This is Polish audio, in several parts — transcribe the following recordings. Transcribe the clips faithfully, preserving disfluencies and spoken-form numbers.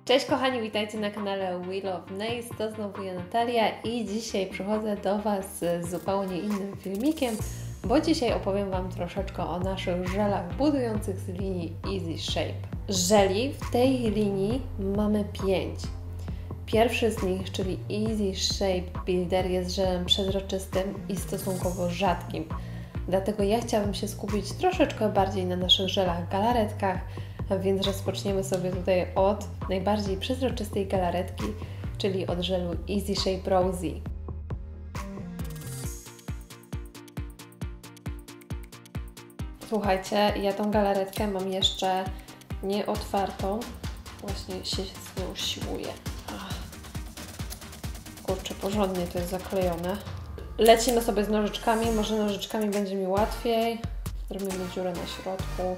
Cześć kochani, witajcie na kanale We Love Nails, to znowu ja Natalia i dzisiaj przychodzę do Was z zupełnie innym filmikiem, bo dzisiaj opowiem Wam troszeczkę o naszych żelach budujących z linii Easy Shape. Żeli w tej linii mamy pięć. Pierwszy z nich, czyli Easy Shape Builder, jest żelem przezroczystym i stosunkowo rzadkim. Dlatego ja chciałabym się skupić troszeczkę bardziej na naszych żelach galaretkach, więc rozpoczniemy sobie tutaj od najbardziej przezroczystej galaretki, czyli od żelu Easy Shape Rosy. Słuchajcie, ja tą galaretkę mam jeszcze nieotwartą, właśnie się z nią siłuję. Ach. Kurczę, porządnie to jest zaklejone. Lecimy sobie z nożyczkami, może nożyczkami będzie mi łatwiej. Zrobimy dziurę na środku.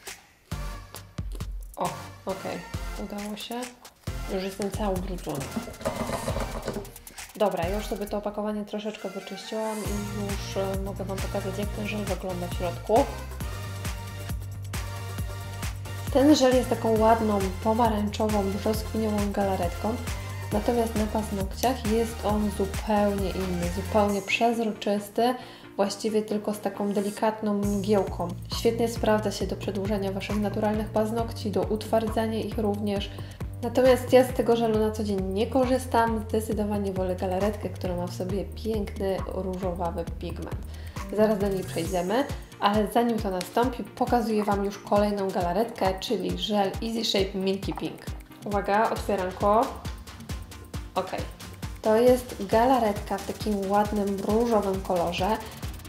O, ok, udało się. Już jestem cały ubrudzony. Dobra, ja już sobie to opakowanie troszeczkę wyczyściłam i już e, mogę Wam pokazać, jak ten żel wygląda w środku. Ten żel jest taką ładną, pomarańczową, brzoskwiniową galaretką, natomiast na paznokciach jest on zupełnie inny, zupełnie przezroczysty, właściwie tylko z taką delikatną mgiełką. Świetnie sprawdza się do przedłużenia Waszych naturalnych paznokci, do utwardzania ich również. Natomiast ja z tego żelu na co dzień nie korzystam, zdecydowanie wolę galaretkę, która ma w sobie piękny, różowawy pigment. Zaraz do niej przejdziemy, ale zanim to nastąpi, pokazuję Wam już kolejną galaretkę, czyli żel Easy Shape Milky Pink. Uwaga, otwieranko. Ok. To jest galaretka w takim ładnym, różowym kolorze.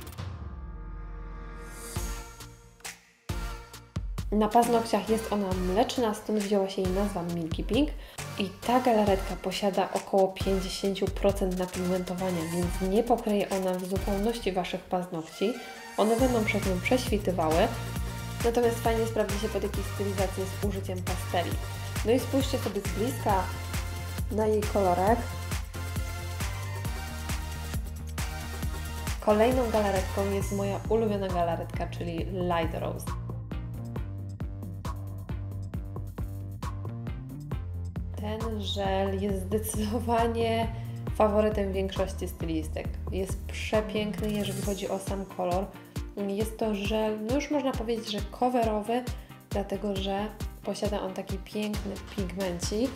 Na paznokciach jest ona mleczna, stąd wzięła się jej nazwa Milky Pink. I ta galaretka posiada około pięćdziesiąt procent napigmentowania, więc nie pokryje ona w zupełności Waszych paznokci. One będą przez nią prześwitywały, natomiast fajnie sprawdzi się pod jakieś stylizacje z użyciem pasteli. No i spójrzcie sobie z bliska na jej kolorek. Kolejną galaretką jest moja ulubiona galaretka, czyli Light Rose. Ten żel jest zdecydowanie faworytem większości stylistek. Jest przepiękny, jeżeli chodzi o sam kolor. Jest to żel, no już można powiedzieć, że coverowy, dlatego że posiada on taki piękny pigmencik,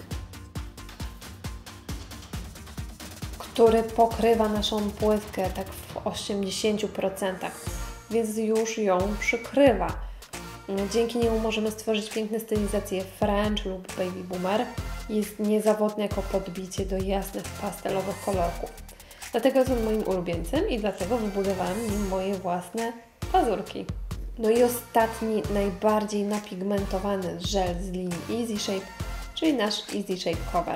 który pokrywa naszą płytkę tak w osiemdziesięciu procentach, więc już ją przykrywa. Dzięki niemu możemy stworzyć piękne stylizacje French lub Baby Boomer. Jest niezawodny jako podbicie do jasnych, pastelowych kolorków. Dlatego jest on moim ulubieńcem i dlatego wybudowałam nim moje własne pazurki. No i ostatni, najbardziej napigmentowany żel z linii Easy Shape, czyli nasz Easy Shape Cover.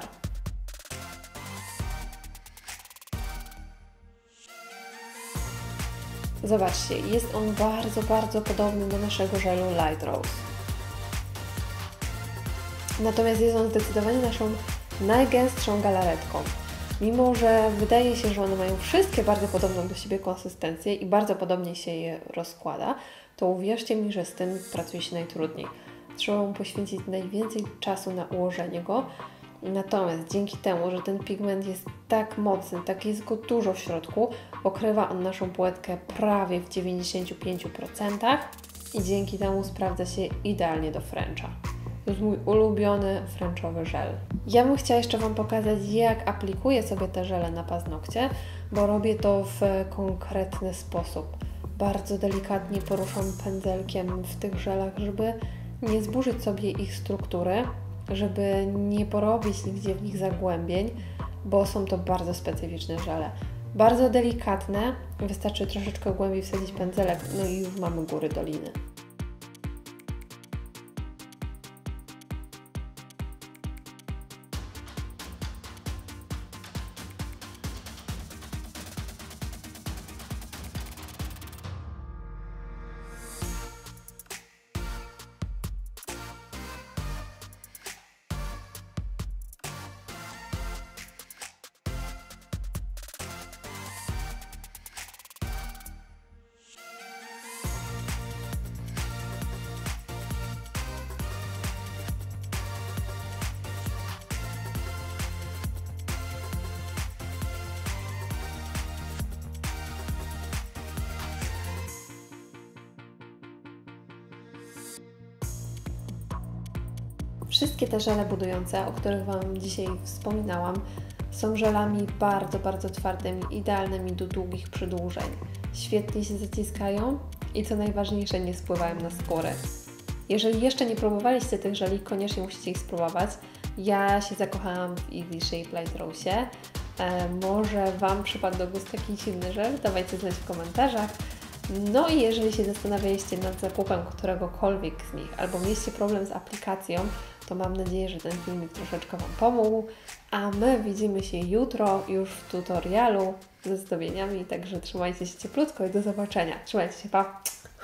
Zobaczcie, jest on bardzo, bardzo podobny do naszego żelu Light Rose. Natomiast jest on zdecydowanie naszą najgęstszą galaretką. Mimo że wydaje się, że one mają wszystkie bardzo podobną do siebie konsystencję i bardzo podobnie się je rozkłada, to uwierzcie mi, że z tym pracuje się najtrudniej. Trzeba mu poświęcić najwięcej czasu na ułożenie go. Natomiast dzięki temu, że ten pigment jest tak mocny, tak jest go dużo w środku, pokrywa on naszą płetkę prawie w dziewięćdziesięciu pięciu procentach i dzięki temu sprawdza się idealnie do Frencha. To jest mój ulubiony frenchowy żel. Ja bym chciała jeszcze Wam pokazać, jak aplikuję sobie te żele na paznokcie, bo robię to w konkretny sposób. Bardzo delikatnie poruszam pędzelkiem w tych żelach, żeby nie zburzyć sobie ich struktury, żeby nie porobić nigdzie w nich zagłębień, bo są to bardzo specyficzne żele. Bardzo delikatne, wystarczy troszeczkę głębiej wsadzić pędzelek, no i już mamy góry doliny. Wszystkie te żele budujące, o których Wam dzisiaj wspominałam, są żelami bardzo, bardzo twardymi, idealnymi do długich przedłużeń. Świetnie się zaciskają i co najważniejsze, nie spływają na skórę. Jeżeli jeszcze nie próbowaliście tych żeli, koniecznie musicie ich spróbować. Ja się zakochałam w Easy Shape Light Rose. E, może Wam przypadł do gustu jakiś inny żel? Dawajcie znać w komentarzach. No i jeżeli się zastanawialiście nad zakupem któregokolwiek z nich, albo mieliście problem z aplikacją, to mam nadzieję, że ten filmik troszeczkę Wam pomógł. A my widzimy się jutro już w tutorialu ze zdobieniami, także trzymajcie się cieplutko i do zobaczenia. Trzymajcie się, pa!